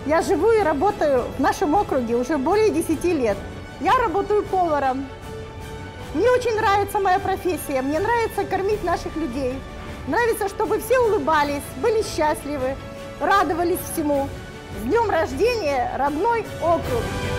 Я живу и работаю в нашем округе уже более 10 лет. Я работаю поваром. Мне очень нравится моя профессия, мне нравится кормить наших людей. Нравится, чтобы все улыбались, были счастливы, радовались всему. С днем рождения, родной округ!